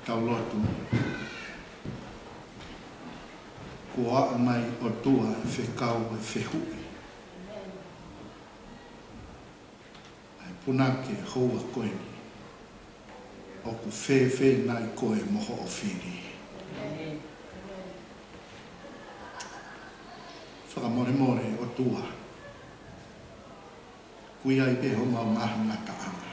tau lotu. Kua mai o tua e whekau e whehui. Ai punake houa koeni. O ku whewhe nai koe moho o whiri. Whakamore o tua. Kui ai pe ho mau mahi ngata anga.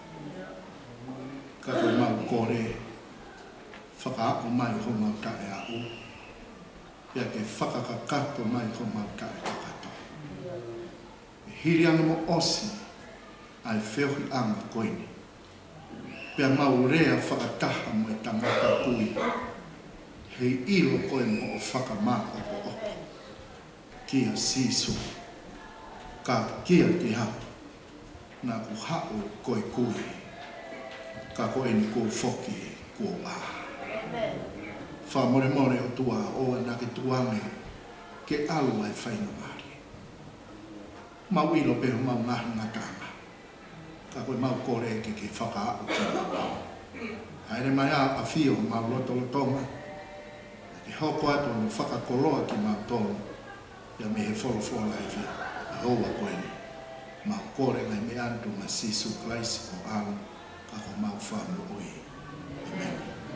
Ka koe mau kore. Whakaako mai ho mau tae a u. Ia ke whakakakato mai ho mau tae kakato. Hiri anga mo osi. Ai wheohi anga koeni. Pea mau rea whakataha mo e tangata kui. Hei ilo koe mo o whakamaka o opo. Kia sisu. Ka kia te hapu. Nā ku hao koe kui. Ka koe ni kua whoki kua wā. Wha more o tua o nā ke tuange. Ke alu ai whainga māri. Mau ilo peho mau ngahi ngatanga. Ka koe mau kore ke whakaao ki mau. Haere mai a whio mau lotolotonga. Ke hoko atu no whakakoloa ki mau tolo. Ia me he wholofola e whio. A hoa koe ni. Mau kore ngai me antu ma sisu klaisi o alu. Ka ko mau whamu oi. Amen.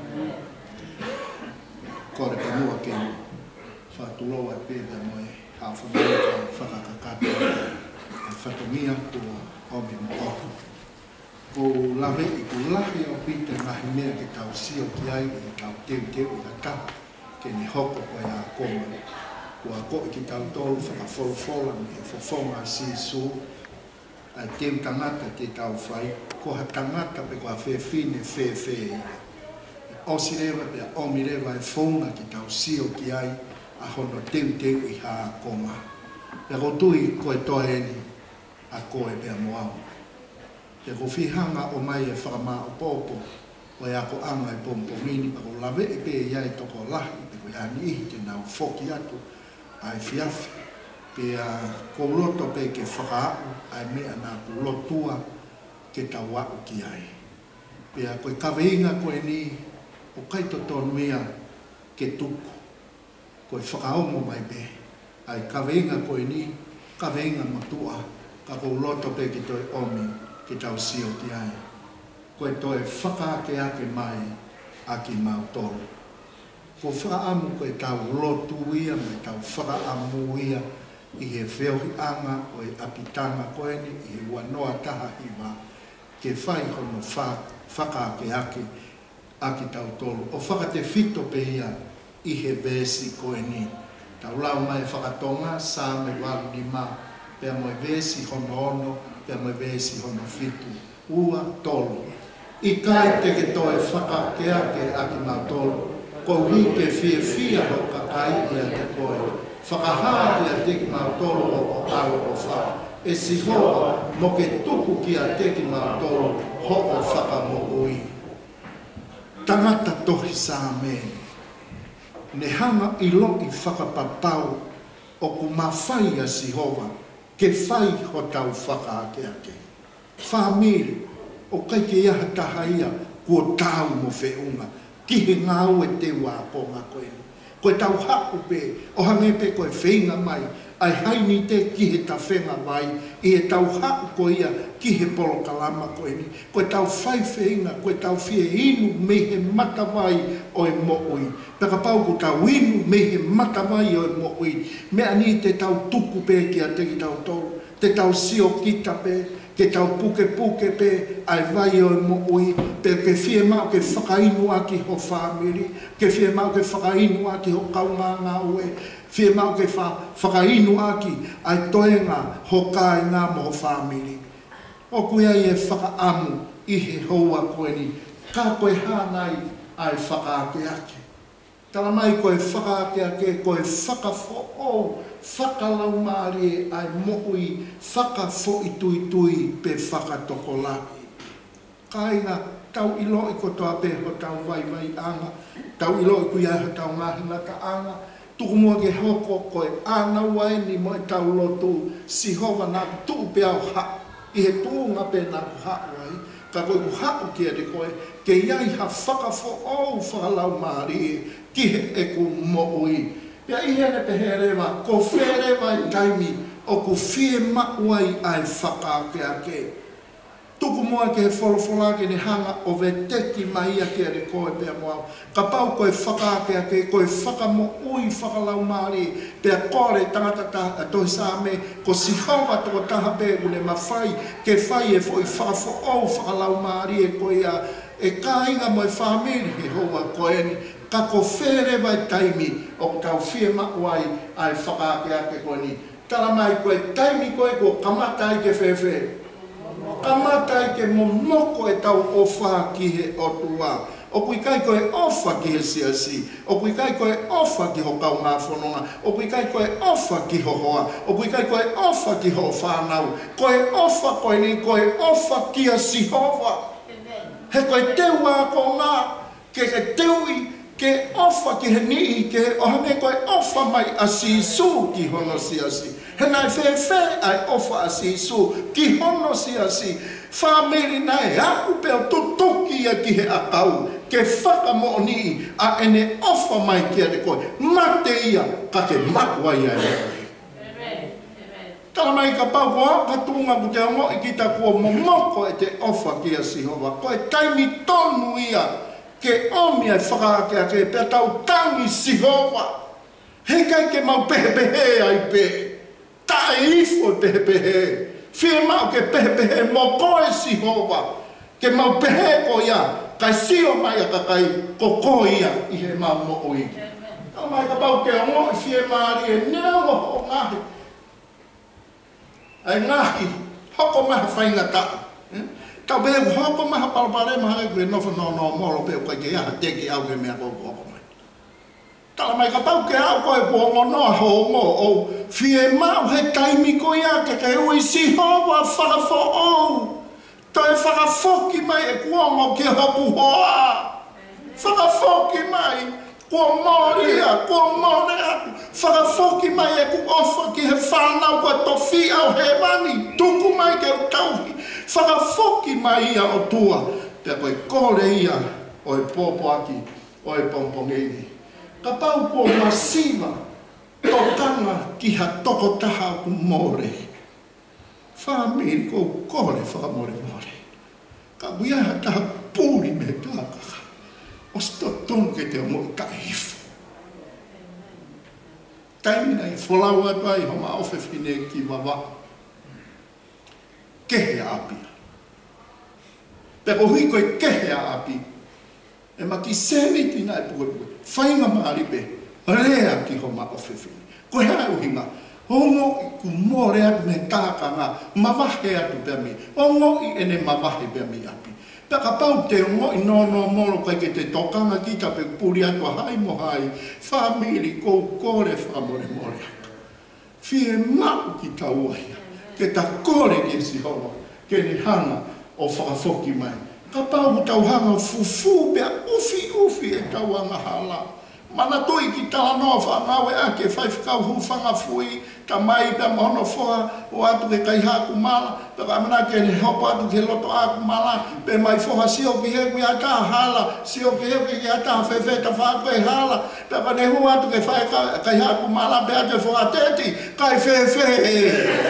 Kore ka mua ke whatuloa e pēda moe. Hawhamai ka whakakakato. E whatomia ko omi mo oku. Ko lawe i ko lawe o pita ngahi mea ke tau sio ki ai i tau teu i la taha. Ke ni hoko koe a koma. Ko a koe ki tau tolu whakawholofola mi e whawhonga sisu. Ai teu tangata te tau whai. Ko ha tangata pe ko a whewhine whewhe. Osi rewa pe a omi rewa e whonga ki tau sio ki ai. A hono teu i haa koma. Pe ko tui koe toheni. A koe pe a moau. Te ko whihanga o mai e whakama o pōpō. O ea ko anga e pompomini. Pa ko lawe e pe iai toko lahi. Pe ko iani ihi te nau whoki atu. Ai whiawhi. Pe a ko loto pe ke whakaau. Ai mea nā ku lotua ke tau au ki ai. Pe a koe kaweinga koe ni. O kaito tonuia ke tuku. Koe whakaomo mai pe. Ai kaweinga koe ni. Kaweinga matua. Ka ko loto pe ke toi omi. Ke tau sio ti ai. Koe toi whakaake ake mai a ki mau tolu. Ko whakaamu koe tau lotu ia, me tau whakaamu ia, i he wheohi anga o e apitanga koe ni, i he wanoa taha iwa, ke whai hono whakaake ake a ki tau tolu. O whakate whito pe ia, i he vesi koe ni. Tau lau mai whakatonga, sā me walu ni ma, pea moe vesi hono ono, pea moe vesi hono whitu. Ua tolu. I kai te ke toe whakaake ake a ki mau tolu. Ko hui ke whia hoka ai ia te koe. Whakahāti a te ki mau tolu o aro o wha. E si hoa mo ke tuku ki a te ki mau tolu ho o whaka mo ui. Tangata tohi sā meni. Ne hanga i loki whakapapau o ku mawhai a si hoa ke whai ho tau whakaake ake. Whamiri o kai ke iaha taha ia kua tau mo whiunga. Ki he ngau e te wā ponga koe. Koe tau haku pe, o hange pe koe whenga mai, ai haini te ki he ta whenga mai, i he tau haku koe ia ki he polo kalama koe ni. Koe tau whai whenga, koe tau whie inu me he matawai o e mo'ui. Peka pau ko tau inu me he matawai o e mo'ui. Mea ni te tau tuku pe ki a te ki tau tolu, te tau sio kita pe, ke tau puke pe, ai vai o e mo'ui, pe ke whie mau ke whakainu aki ho whamiri, ke whie mau ke whakainu aki ho kaunga ngā ue, whie mau ke whakainu aki ai toenga ho kai ngā mo ho whamiri. O kuia i e whakaamu i he hoa koe ni, ka koe hānai ai whakaake ake. Tala mai koe whakaake ake, koe whakafo whakalau maari ai mo'ui, whakafo i tui pe whakatoko laki. Kainga, tau ilo i kotoa pe ho tau vai anga, tau ilo i kuia ho tau ngahi ngata anga, tuku mua ke hoko koe ana wai ni mo e tau lotu, si hova nā tuu pe au ha, i he tuu ngā pe nā ku ha wai, ka koe uhau kia te koe, ke iai ha whakafo au whakalau maari, ki he e ku mo ui. Pea ihe ne pehe rewa, ko wherewa i taimi, o ku fie mauai ai whakaake ake. Tuku moa ke he wholofolake ni hanga o ve teki mai a kia te koe pea moa. Ka pau koe whakaake ake, koe whakamo ui whakalau maari, pea kore tangata tohi sa me, ko sihova toko taha pe une mawhai, ke whai e fo i whakafo au whakalau maari e koe a, e ka inga mo e whamiri he hoa koe ni, ka ko where vai taimi o tau fie mauai ai whakaake ake koe ni. Tara mai koe taimi koe ko kamatai ke whewhe. Kamatai ke momoko e tau ofa ki he otua. O kui kai koe ofa ki he siasi. O kui kai koe ofa ki ho kau ngā whanonga. O kui kai koe ofa ki ho hoa. O kui kai koe ofa ki ho whanau. Koe ofa koe ni koe ofa ki a sihova. He koe teua ko ngā. Ke teui ke ofa ki he nii. Ke ohane koe ofa mai a sisu ki hono siasi. He nai whewhe ai ofa a sisu ki hono siasi. Whamiri nai aku peo tutuki a ki he akau. Ke whakamo ni a ene ofa mai ki a te koe. Mate ia ka ke makwai a e. Tala mai ka pau koa ka tunga ku te ongo i ki ta kua momoko e te ofa ki a Sihova. Koe taimi tonu ia ke omi ai whakaake a ke pea tau tangi Sihova. He kai ke mau pehepehe ai pe. Ta e ifo pehepehe. Fie mau ke pehepehe mo koe Sihova. Ke mau pehe ko ia. Kai sio mai a kakai ko ko ia i he mau mo oi. Tau mai ka pau ke ongo i fie maari e neo o ngahi. Ai ngahi. Hoko maha whainga ta. Tau behe hoko maha palapare maha e kue nofo no moro peo kai ke aha teki au ke mea koko hoko mai. Tala mai ka pau ke au koe puongo noa hongo o fie mau he taimi ko ia ke ke ui Sihova whakafo ou. Toi whakafoki mai e kuongo ke hoku hoa. Whakafoki mai, kua moria, kua morea. Whakafoki mai e ku ofa ki he whanau kua tofi au he wani. Tuku mai ke utauhi. Whakafoki mai ia o tua. Te koe kore ia o e popo aki, o e pompongeni. Ka pau kua masiva, tokanga ki ha toko taha ku more. Whamiri kou kore whakamore more. Ka wia taha pūri me tākaka. O sto tonu ke te omo ka hifo. Taimina i wholau atu ai homa ofe whine ki wawa. Kehe apia. Peko hui koe kehe api. E maki seniti nai puke puke. Whainga maari pe. Rea ki homa ofe whine. Koe hae uhinga. Ongo i ku more atu me tākanga, mawahe atu pia mi. Ongo i ene mawahe pia mi api. Paka pau te ongo i nono moro kai ke te tokanga ki ta pe puri atu hai mo hai. Whamiri kou kore whamore more atu. Fie mau ki tau aia. Ke ta kore ki Sihova. Ke ni hanga o whakafoki mai. Ka pau tau hanga fufu pia ufi e tau anga hala. Mana tui ki tala noa whangawe ake whaifkau hufanga fui, ka mai pia mohono whoa, o atu ke kai haku mala, pe ka mana ke ne hopo atu ke loto aku mala, pe mai whoha sio ki heku i ata hala, sio ki heku i ata whewheta whaku e hala, pe ka ne hu atu ke whai kai haku mala, pe atu whoha teti, kai whewhe.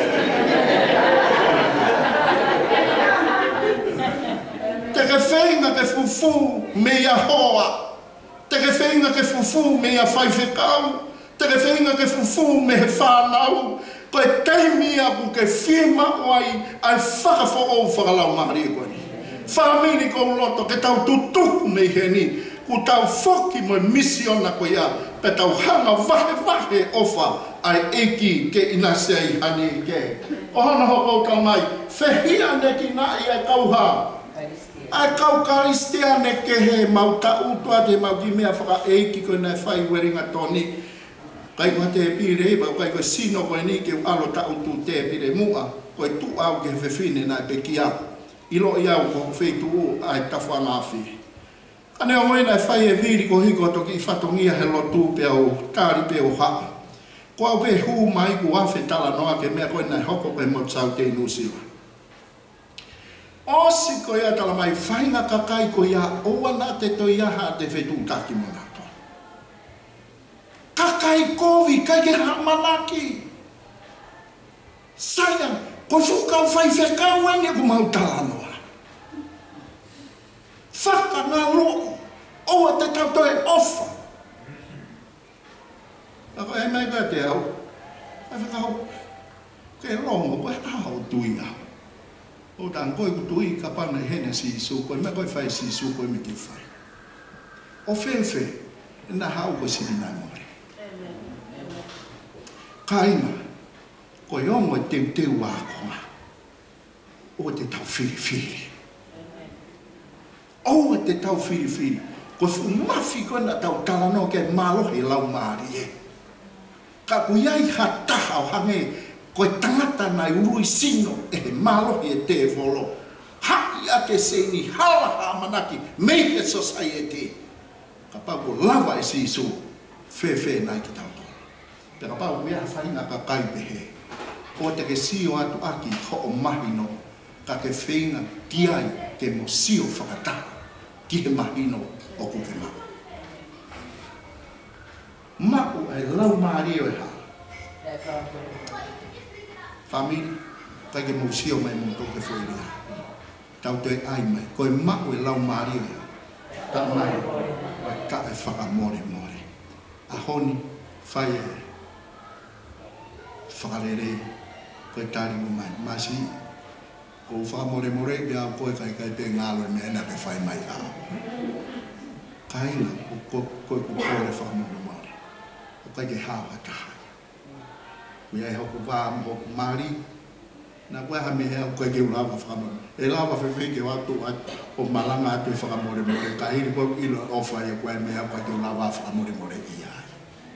Te ke whenga ke fufu me ia hoa. Te ke whenga ke fufu me a whaiwhekau. Te ke whenga ke fufu me he whanau. Koe teimi aku ke whima oai ai whakafo o whakalau mahari e koe ni. Whamiri kou loto ke tau tutuku me he ni. Ku tau whoki mo misiona koe ia. Pe tau hanga wahe ofa ai eki ke inase ai hani ke. Ohana hoko tau mai. Whehia neki nai ai kauha. Ai kau karistia ne ke he mauta utua te mau ki mea whaka eiki koe nei whai weringa toni. Kai koe te pire eba, kai koe sino koe ni ke alo ta utu te pire mua, koe tu au ke whewhine nai pe ki au. Ilo i au ko wheitu u ai tawha ngāwhi. Kane o nei whai e viri ko hiko toki i whatongia he lotu pe au tāri pe o haa. Ko au pe hū mai ku awhi tala noa ke mea koe nei hoko koe mo tsau te inusiwa. O si ko ia tala mai whainga kakai ko ia oa na te to ia ha te whetu taki mo nato. Kakai kovi kai ke hamanaki. Sayang, ko whukau whai whekau ane ko mau talanoa. Whaka ngā loo, oa te tauto e ofa. Ako e mai koe te au, e whakau, ke rongo koe hao tui au. O tang koe kutui ka pana hene si isu koe, me koe whai si isu koe me ki whai. O whewhe, na hao koe si nai more. Kainga, koe ongo te te wākonga, o te tau whiri whiri. O te tau whiri whiri, koe fu mafi koe na tau talano ke malohi lau maari e. Ka kuiai ha taha o hange, koe tangata nai urui sino e he malohi e te volo. Haki ake seini hala ha manaki, mei he society. Ka pau ko lava e si isu, whewhe nai ki tau tō. Te ka pau kuia whainga ka kai pehe. O te ke sio atu aki ho o mahino, ka ke whainga tiai ke mo sio whakataha. Ki he mahino o kuke mau. Maku ai lau maari o e ha. Famili, kai ke mo sio mai mo toke whoiria. Tau te ai mai, koe maku e lau maari o e ha. Ta mai, ka e whakamore more. A honi, whai e whakarere, koe tari mo mai, masi, ko whakamore more, bia koe kai te ngalo e mea ke whai mai a. Kaina, koe kore whakamore more. O kai ke hao hataha. Kui ai hoku wā mhoku maari, na koe ha mehea koe ke ulawa whakamore. E lawa whewhi ke watu o malanga atu e whakamore more, ka hiri koe ilo ofa e koe mehea koe ke ulawa whakamore more i ai.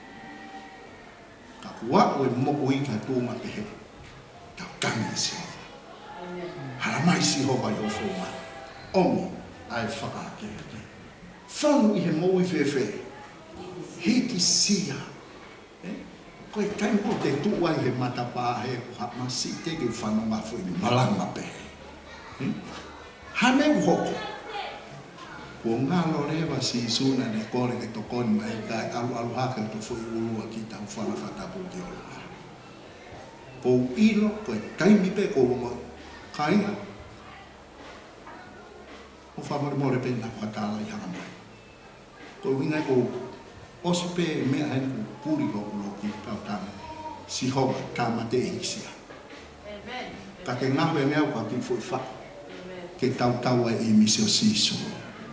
Ka kua o e moko i ka tūma te he, tau tangi si hova. Haramai si hova i ofo mai. Omi, ai whakaake te. Whanu i he mou i whewhe. Hiti sia. Koe taimo te tua i he matapā he hama si te ke whanu mafu i malanga pehe. Hame uhoko. Ko ngā lorewa si isuna ne kore ke tokoni mai kai alu hake to fui ulua ki tau whana whatapu ki ola. Ko ilo, koe taimi pe ko mo kainga. O whamare more pe na whatala i hanga mai. Ko wingai ko osi pe mea hene ko puri ko ulo ki tau tanga. Si hoga tama te eisia. Ka te ngawe mea ka ki fui wha. Ke tau taua e misio sisu.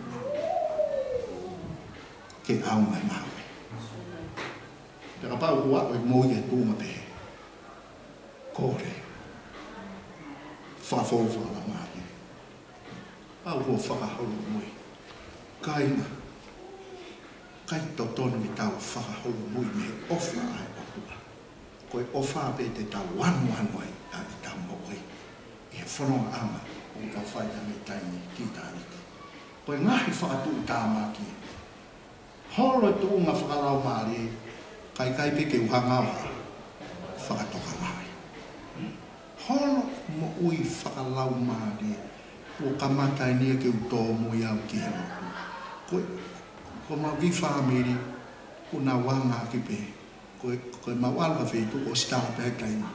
Ke au mai mawe. Te ka pau hua o e moi e tūma pehe. Kore. Whawhauwha la mahi. Pau hua whakaholo mui. Kaina. Kai to tonu i tau whakaholo mui me ofa ai otua. Koe ofa pe te tau wanu ai a i tau mooi. I he whanonga ama o tau whaita me taimi ki tāniti. Koe ngahi whakatu i tā maki. Holo tu unga whakalau maari, kai pe ke uhanga wa, whakatoka mai. Holo mo ui whakalau maari, o kamatai nia ke uto mo iau ki he moku. Ko mau ki whamiri, ko na wanga ki pe, koe mau alwa whetu o stala pe taimi.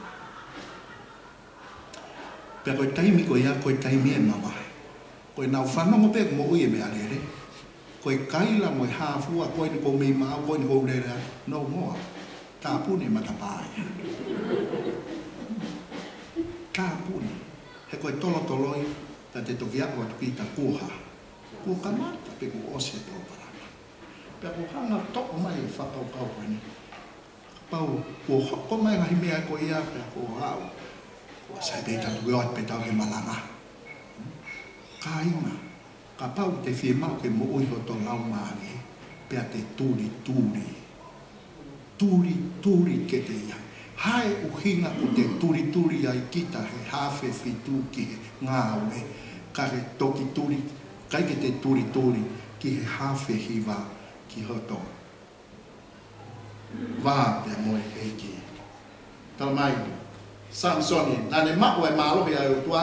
Pea koe taimi koe ia, koe taimi e mawai. Koe nau whanongo pe mo ui e me arere. Koe kaila mo e hāfua, koe ni kou mei maa, koe ni kou lera, no moa, tāpuni matapāia. Tāpuni. He koe tolotoloi, ta te toki ako atu ki ta kuha. Kua kamata pe ku ose tō parama. Pea ku hanga toko mai e whakau kau koe. Pau, kua hoko mai ngahi mea koe ia, pea kua hau. Kua sai pe tatu ke oat pe tau he malanga. Kainga. Ka pau te whiemau ke mo ui ho tō lau maari, pea te tūri. Tūri ke te ia. Hae uhinga ko te tūri ai kita he hawhe whitū ki he ngāwe. Ka he toki tūri, kai ke te tūri ki he hawhe hiwa ki hoto. Wā pea moe eiki. Tala mai, Samsoni, nane mako e mālohi ai utua,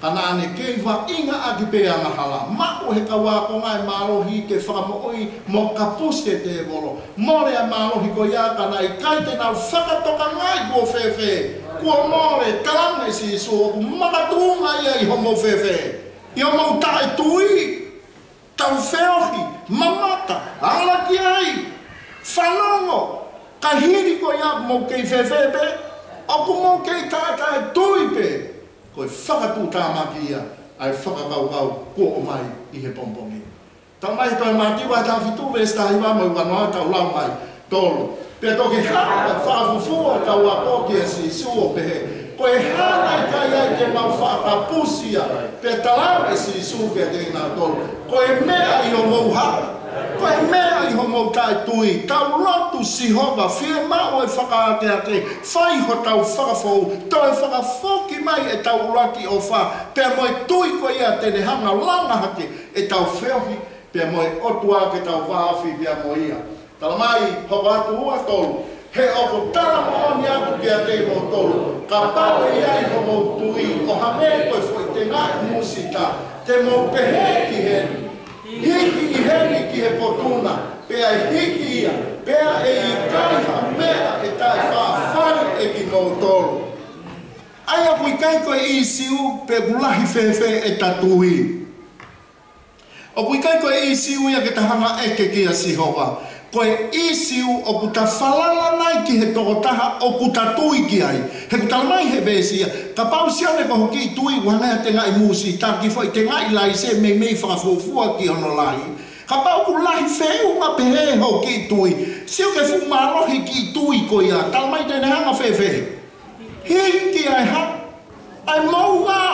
Kana ane kei wa inga aki pe anga hala. Mako he kawa ko ngai malohi ke whakamoi mo kapuske te volo. More a malohi ko ia kana i kaite nau whakatoka ngai kua whewhe. Kua more kalame si so makatunga ia i homo whewhe. I homo tae tui. Tau wheohi, mamata, alaki ai. Whanongo. Ka hiri ko ia mo kei whewhe pe. Oku mo kei tae tui pe. Koe whakatū tāmaki ia, ai whakakau ko o mai i he pompongi. Tau mai toi mātiwa tā whitu westa hiwa mo i wanoa tau lau mai tolu. Pea toki hana whakafufua tau a pōkia si suo pehe. Koe hana i kai ai te mau whakapusia. Pea talau e si suke te ina tolu. Koe mea i o mou hana. Koe mea i homo tai tui, tau lotu si hoba, whie mao e whakaatea te, whai ho tau whakafou, tau e whakafoki mai e tau uraki o wha, pea moe tui ko ia tene hanga langa hake e tau wheohi, pea moe otua ke tau whaafi pea mo ia. Tala mai, hoka atu hua tolu, he oko tala mooni atu pea te mo tolu, ka pau e iai homo tui, o hame koe fwoi te ngai musita, te mo peheki heni. Hiki i heni ki he potuna, pea e hiki ia, pea e i kaiha mea e tai whaafari e ki no tolu. Aia pui kai koe i siu pe gulahi whewhe e tatuhi. O pui kai koe i siu ia ke tahanga eke ki a sihoa. Koe i siu o kuta whalala nai ki he tokotaha o kuta tui ki ai. He kuta mai he vesia. Ka pau siane ko hoki i tui wanea te ngai musi taki fai te ngai lai se mei whakafufua ki ono lai. Ka pau ku lahi wheu ma pehe ho ki i tui. Siu ke fu marohi ki i tui ko ia. Tala mai tene hanga whewhe. Hiki ai ha. Ai maunga.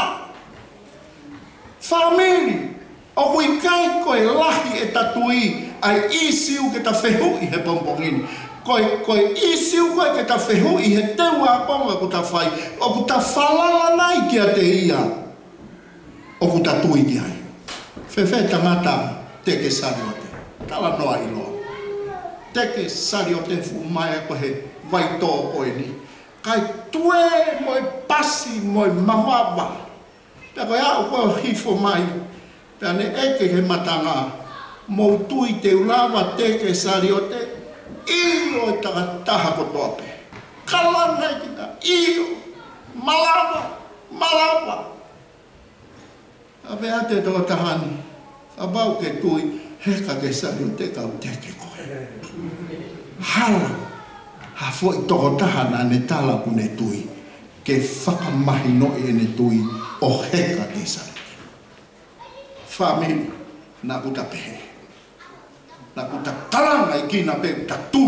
Whamiri. O kui kai koe lahi e tatui. Ai isiu ke ta whehu i he pompongini. Koe isiu koe ke ta whehu i he teua ponga ku ta whai. O ku ta whalala nai ki a te ia. O ku ta tui ki ai. Whewhe tangata teke sari o te. Tala noa i loa. Teke sari o te fu mai a koe waitō koe ni. Kai tue moe pasi moe mawawa. Pea koe au koe hifo mai. Pea ne eke he matanga. Mou tui te ulawa teke sari o te io e taha ko tope. Kalana i kita, io, malawa. A vea te tō tahani, a bau ke tui, heka ke sari o te kau teke koe. Hala, ha foi tō tahana ne tala ku ne tui, ke whakamahi noi e ne tui o heka ke sari. Whamiri, na kuta pehe. Na kuta taranga i kina pe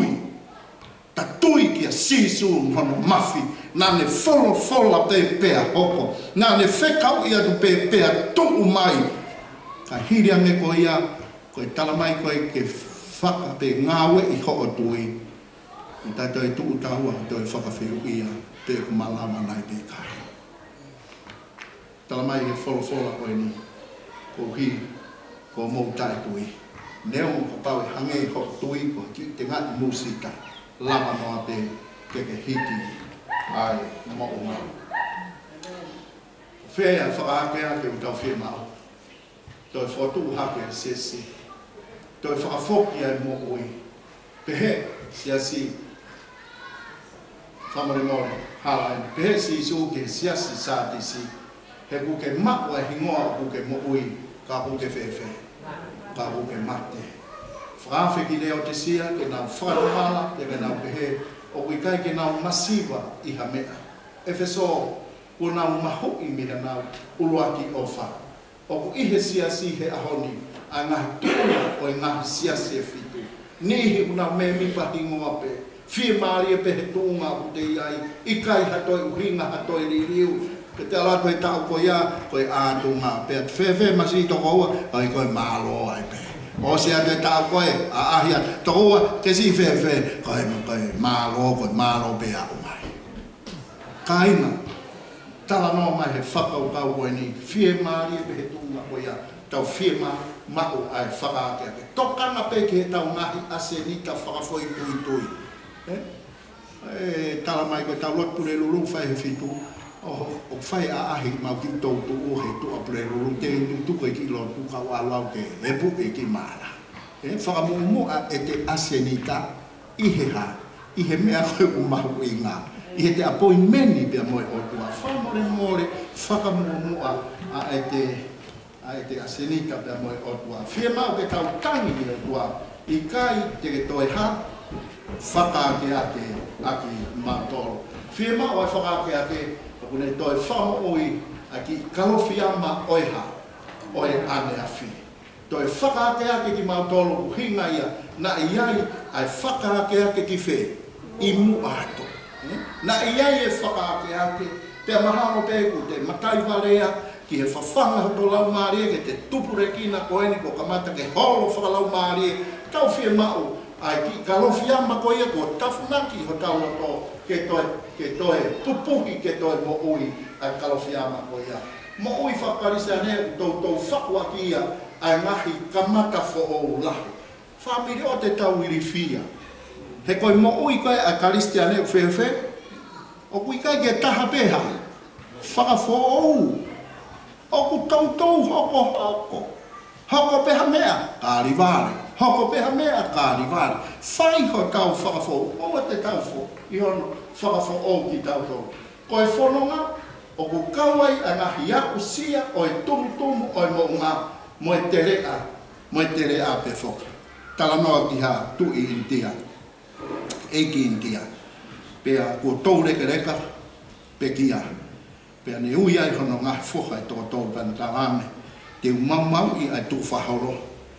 tatui ki a sisu hono mafi, na ne fola pe pea hoko, na ne whekau ia tu pe pea tuu mai. Ka hiri ame ko ia, koe tala mai koe ke whaka pe ngawe i ho o tui. I tai toi tuu tahua, toi whakawhiu ia, te kumalama nai te kai. Tala mai ke fola koe ni, ko hi, ko mou tai tui. Neo mo pau hange ho tui ko ki te ngati musika lama noa te ke hiti ai mo o mau. Whea whakaakea ke utau whea mau. Toi whotu hake sesi. Toi whakafoki ai mo ui. Pehe siasi whamare more halai. Pehe si isu ke siasi sāti si. He kuke makua e hingoa kuke mo ui ka kuke whewhe. Ka uke mate. Whawhi ki leo te sia, ke nau whakarohala, ke nau pehe, o kui kai ke nau masiwa i ha mea. E wheso, o nau maho i mea nau uruaki o wha. O ku ihe sia si he ahoni, a ngahi tūna o i ngahi sia si e whitu. Nihi una me mipa hingoa pe, whie maari e pehe tūnga ku te iai, i kai hatoi uhinga hatoi ririu, ke te ala koe tau koe ia, koe ātunga. Pea te whewhe masi toko ua, ai koe mālo ai pe. O se atu e tau koe, a ahia, toko ua, ke si whewhe, koe mālo pe a umai. Kaina, tala noa mai he whakau kau koe ni, whie maari e pehe tūnga koe ia, tau whie mau ai whakaakea. Tokanga pe ke he tau ngahi ase ni ta whakafoi tui. Tala mai koe tau lot pune lulu whai he whitu, o fai a ahi mau ki tau tu o he tu aprero lu te tu ko ki lo tu ka wa lau ke e bu e ki mara e fa mo mo a e te asenita I he ha I he mea koe u mahu I ngā I he te appointment I pia moe o tua fa more fa ka mo a e te asenita pia moe o tua fia mau ke tau tangi I tua I kai te toi ha fa ke ake aki matoro fia mau e fa ke ake Kune toi whamo oi a ki kalowhiama oiha oi ane a whi. Toi whakaake ki mautolo uhinga ia na iai ai whakaake ki whe I mu ato. Na iai e whakaake te mahano peku te matai warea ki he whawhanga hato lau maarie ke te tupure kina koeni ko kamata ke holo whakalau maarie tau whia mau ai ki kalowhiama ko ia ko tafunaki ho tau lato ke toi pupuki ke toi mo ui ai kalowhiama ko ia. Mo ui whakarisa ne tau whakua ki ia ai ngahi kamata fo o lahu. Whamiri o te tau irifia. He koi mo ui kai ai karistia ne whewhe. O kui kai ke taha peha. Whakafo ou. O ku tau hoko. Hoko peha mea. Kāri vāre. Hoko peha mea kāri vāre. Whai ho tau whakafo. O te tau fo. I hono whakafo o ki tau tau. Koe whanonga. O ku kawai a ngahi a usia. O e tumu o e mo ngā. Mo e tere a pe whoka. Tala noa ki ha tu I India. Eki India. Pea kua tau reka. Pe kia. Pea ne ui ai hono ngā whoka e tō tō pantangane. Te umau I ai tu whahoro.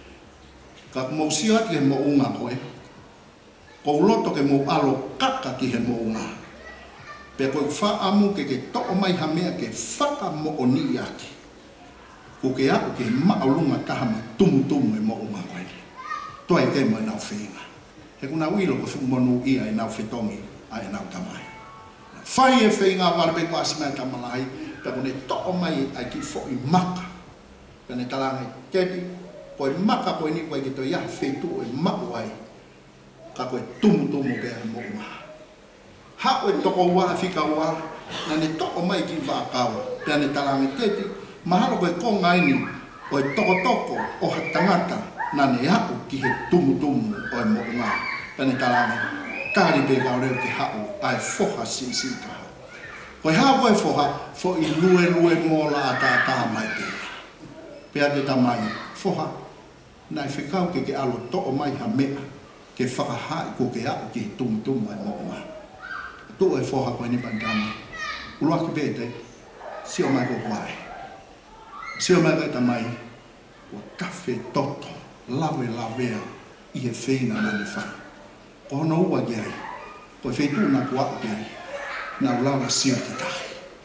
Ka mausia ki he mo unga koe. Ko loto ke mo alo kaka ki he mo unga. Pe koe whaamu ke toko mai ha mea ke whaka mo o ni aki. Ko ke aku ke maulunga taha ma tumu e mo unga koe. Toi ke mo e nau whenga. He kuna uilo ko whumonu ia e nau whetongi a e nau tamai. Whai e whenga warape ko asimai tamalai. Pe kone toko mai ai ki fo I maka. Pene talangai kepi. Koe maka koe ni koe ki to ia whetu e maku ai. Ka koe tumu ke a mo unga. Ha koe toko ua whika ua. Na ne toko mai ki whakawa. Pene talangai kepi. Mahalo koe konga ini. Koe toko o ha tangata. Na ne haku ki he tumu o e mo unga. Pene talangai. Kāri pe kau reo ke hau ai whoha si kaha. Koe hao koe whoha, fo I lue mō la tā mai te. Pea te tamai, whoha, nai whekau ke alo to'o mai ha mea, ke whakahai ko ke au ki tumu ai mo ngā. Tō e whoha koe ni pantama. Ulua ki pete, sio mai ko koe. Sio mai koe tamai, o kawhe toto, lawe I he whenga nane whaka. Ko no ua ki ai, koe whetu nā kua ki ai, nā ulaura sio ki tahi.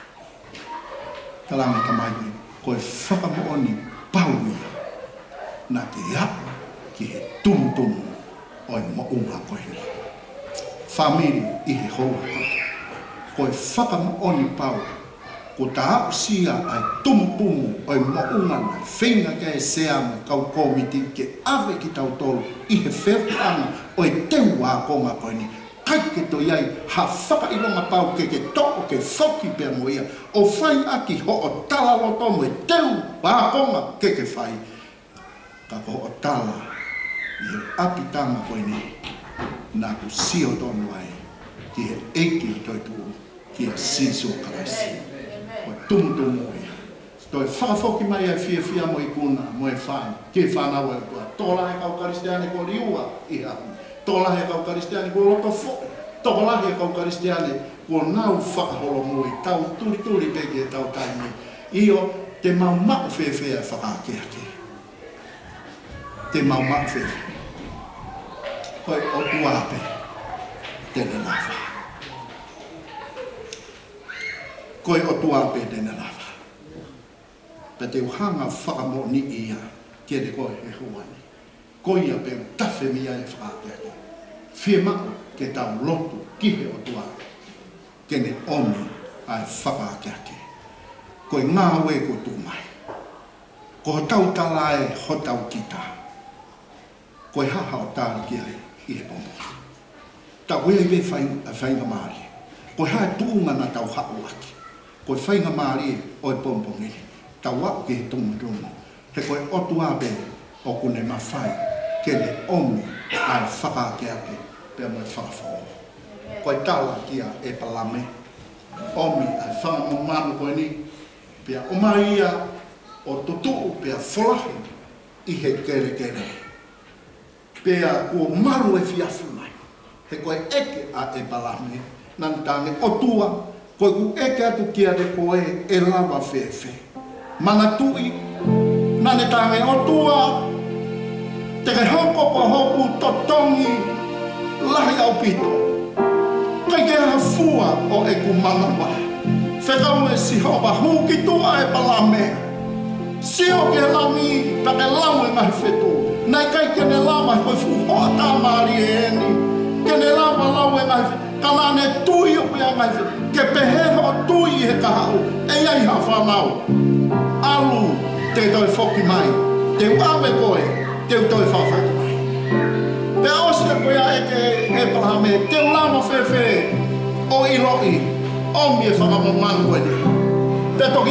Talangai tamai koe whakamooni paui nā te hapu ki he tumu o e mo unga koe ni. Whamiri I he hoa koe whakamooni pau, ko tā hapu sia ai tumu o e mo unga na whenga ke e sea me kau komiti ke ave ki tau tolu I he whewhanga o e teu a konga koe ni. Kai ke to iai ha whakailonga pau ke toko ke whoki pia mo ia. O whai aki ho o tala loto mo e teu a konga ke whai. Ka ko o tala I he apitanga koe ni. Nā ku sio tonu ai ki he eki o toi tuu ki a siso karaisi. O tumu ia. Toi whakawhoki mai ai fia mo I kuna mo e whai. Ke whanau e kua. Tola he kau karistiane ko riua I hapu. Tola he kau karistiane ko loto fo. Tola he kau karistiane ko nau whakaholo mui. Tau turi peke e tau taimi. Io te mau mako whewhea whakakeake. Te mau mako whewhea. Koe o tuape. Tene lawa. Koe o tuape tene lawa. Pa te uhanga whakamo ni ia. Kia te koe he huani. Koe ia pe tawhe mia e whakakeake. Whia mako ke tau lotu kihe o tua. Kene omi ai whakakeake. Koe ngā we ko tū mai. Ko tau talae ho tau kita. Koe haha o tāri ki ai I he pomo. Tau wea I we whainga maari. Koe hae tūnga na tau hau aki. koe whainga maari o e pompongi. Ta wau ki he tumu. He koe otu abe o kune mawhai ke le omi ai whakaake ake pia mai whakawhao. Koe tala kia e palame. Omi ai whakamamanu koe ni pia o maia o tutu pia wholahi i he kere. Pia kua maru e fiafu mai. He koe eke a e palame. Nani tange otua, koe ku eke atu kia de koe e lava fefe. Mana tui, nani tange otua, te ke hoko pa hoku totongi lahi au pito. Kai ke hafua o e ku manama. Whekau e si hopa huki tua e palame. Sio ke lami, ta ke lau e mahi whetu. Nai kai ke ne lama koe fuhoa tā maari e eni. Ke ne lama lau e mahi whetu. Kana ne tui o pia ngai ke peheho tui he kahau e ai ha whanau. Alu te toi whoki mai, te wawe koe, te toi whawhaki mai. Te osia koe a e palahame, te ulama whewhe o iloi, o mi e whakamamanu koe ni. Te toki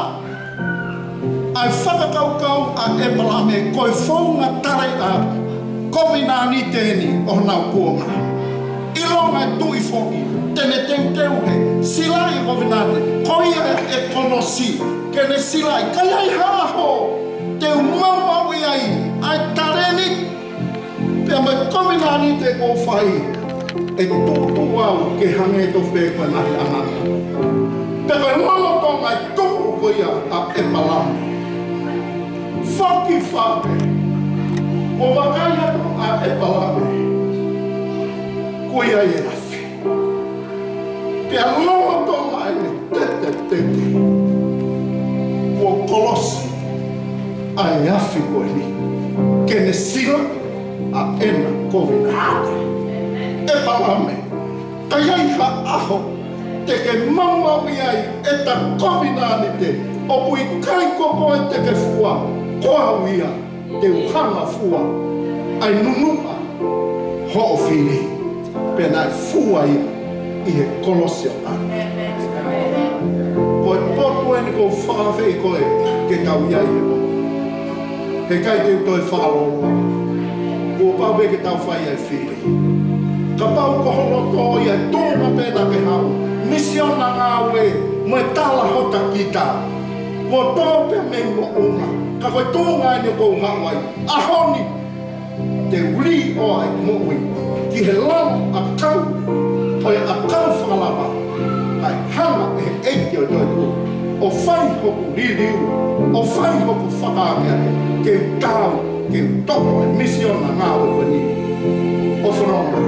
ai whakakaukau a e palahame koe whaunga tare a kovinani tēni o nau kuonga. Ilonga tui foki, tene teu he, silai kovinate, koia e konosi, kene silai, kai ai haho, teu mamau i ai tareni, pia mai kovinani te ko whai, e tutu au ke hange to whekwa nahi anana. Te kai mamatonga e tuku koia a e palame. Foki whape, o wakai atu a e palame. Koia e afi. Pia loa tonga e ne tete. Kua kolosi ai afi koe ni. Kene sila a ena kovinate. E palame. Kai ai ha aho te ke mamau i ai e ta kovinate. O pui kai koko e te ke fua. Koa uia te uhanga fua. Ai nunua ho o fili. Pena e fua ia i he kolosio ana. Koe potu eni kou whakawhei koe ke tau iai e mo. He kai te utoi whakalolo. Kua pau me ke tau whai e whiri. Ka pau kohoro tō ia e tōna pēna ke hau. Misiona ngā ue mo e tala hota ki tā. Kua tō pe me mo unga. Ka koe tōnga eni kou hawai. Ahoni te uri o ai mo ui. Ki he lau a kau, toi a kau whakalama, kai hanga e he eiki o toi tō. O whai hoku ririu, o whai hoku whakaakea, ke tau, ke toko e misiona ngā ua ni. O whanonga.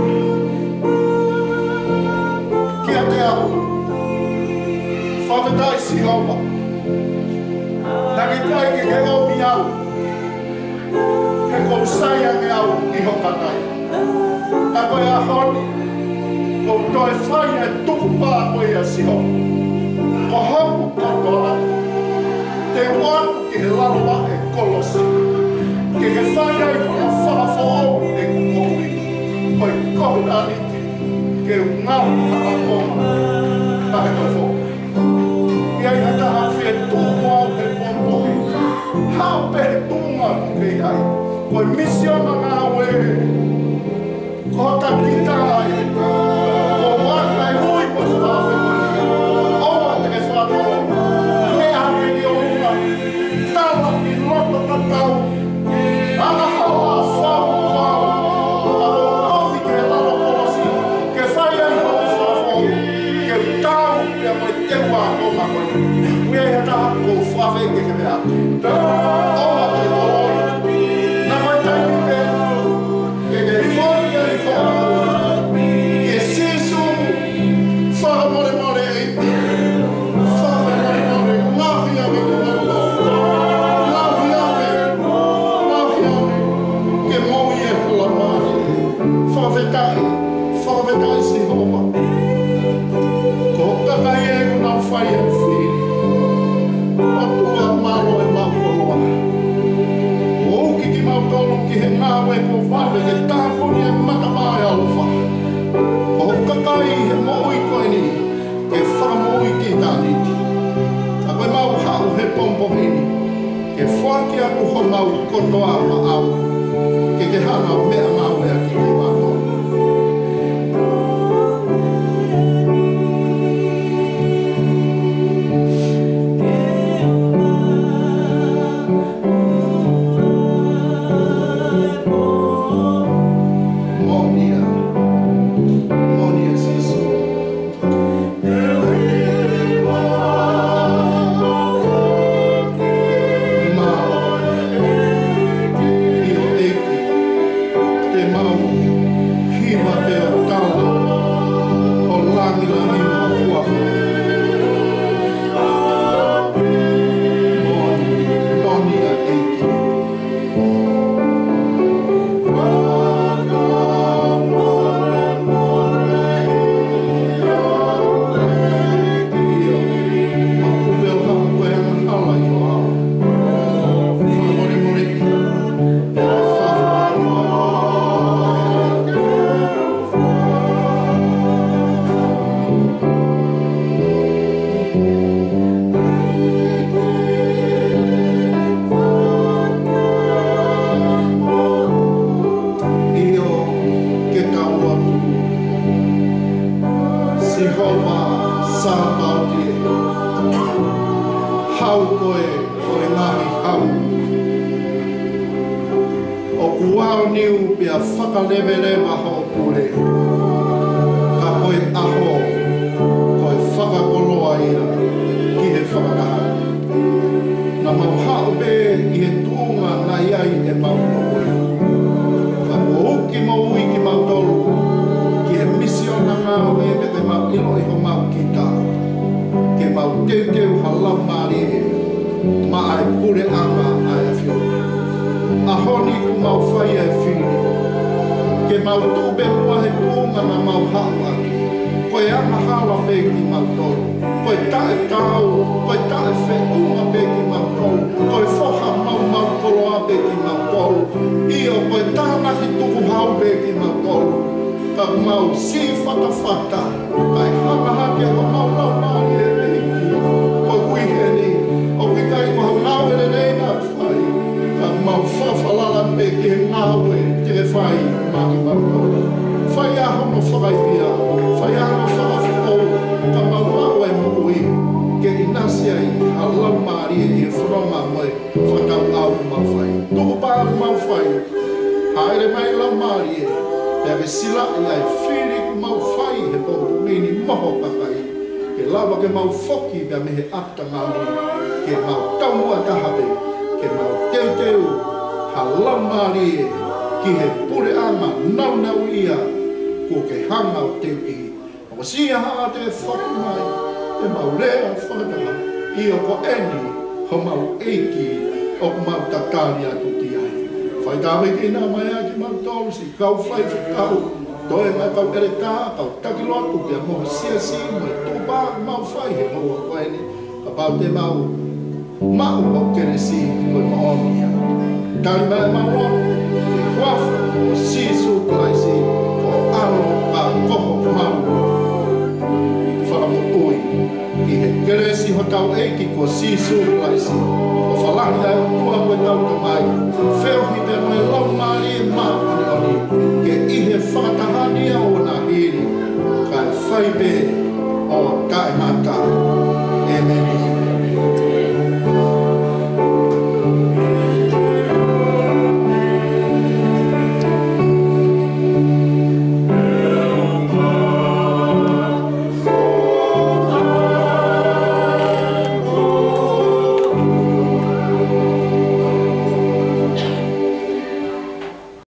Kia te au, whawhetai si hawa. Naki kai ke au mi au, ke kou saia me au i hokatai. Ka koe a honi, ko toi whai e tuku pā koe a siho. Ko hapu katoa, te wāku ki he laloa e kolosi. Ke ke whai ai a whakawhao e kumoui. Koe kovinaniti, ke ngau haka koma, ka he koe whoka. Iai hata hawhi e tūmu au he pompohi. Hau pe he tūnga kuke ai, koe misiona ngā ue. Kota kita ai, ko waka e hui po whawhe koe. Oa te ke whakao, me ake ni o unga, tala ki loto tatau. Ana hawa whau whau, ka o omi ke lalo kolosi, ke whai ai hau whawhau, ke tau pia moe te wā o makoe. Ue e hata ko whawhe ke ke mea. Oa te oloi, na koe taimi pe, ke ke whoi ke sisu whakamore more e whakamore more mahi ame mahi ame ke mohi e hula mahi whakawhetai si homa ko kakai e kuna whai e whiri o tua malo e makoloa o uki ki mautolu ki he ngāwe ko whawe ke tāpuni e matamai aluwha. O kakai he mo'i koe ni, ke whakamoi ki tāniti. pompomini. Ke whaki aku ho mau kotoa ma au. Ke hana o mea mau e aki ki wako. Kau fai kau doe mai kau ereta kau taki lotu pia mo sia si mo tu ba mau fai he mo ko ni ka pa te mau o kere si ko mo mia kai mai mau wa si su kai si o alo ka ko mau fa mo oi ki he kere si ho tau e ki ko si su kai si o fa la ya ko ko tau mai fe